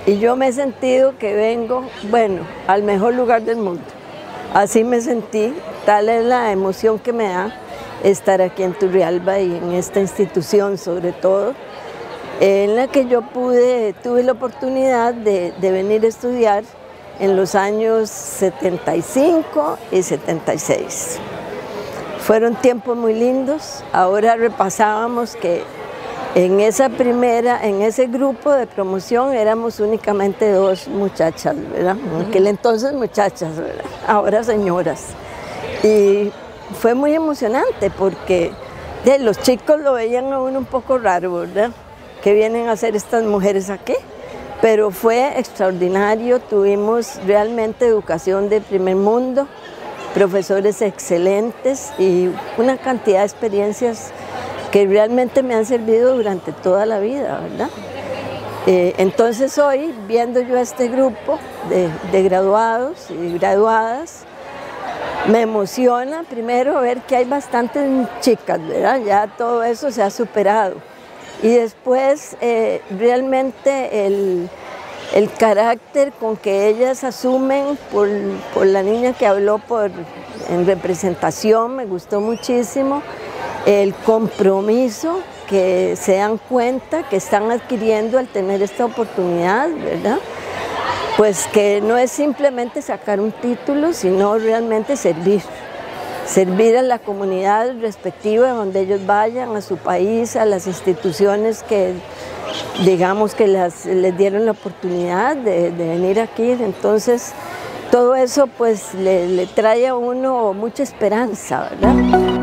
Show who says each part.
Speaker 1: y yo me he sentido que vengo, bueno, al mejor lugar del mundo. Así me sentí, tal es la emoción que me da estar aquí en Turrialba y en esta institución sobre todo, en la que yo tuve la oportunidad de venir a estudiar en los años 75 y 76. Fueron tiempos muy lindos. Ahora repasábamos que en ese grupo de promoción éramos únicamente 2 muchachas, ¿verdad? En aquel entonces muchachas, ¿verdad? Ahora señoras. Y fue muy emocionante porque los chicos lo veían a uno un poco raro, ¿verdad? ¿Qué vienen a hacer estas mujeres aquí? Pero fue extraordinario, tuvimos realmente educación de primer mundo, profesores excelentes y una cantidad de experiencias que realmente me han servido durante toda la vida, ¿verdad? Entonces hoy, viendo yo a este grupo de graduados y graduadas, me emociona primero ver que hay bastantes chicas, ¿verdad? Ya todo eso se ha superado. Y después realmente el carácter con que ellas asumen por la niña que habló en representación me gustó muchísimo. El compromiso que se dan cuenta que están adquiriendo al tener esta oportunidad, ¿verdad? Pues que no es simplemente sacar un título, sino realmente servir a la comunidad respectiva donde ellos vayan, a su país, a las instituciones que digamos que les dieron la oportunidad de venir aquí. Entonces todo eso pues le trae a uno mucha esperanza, ¿verdad?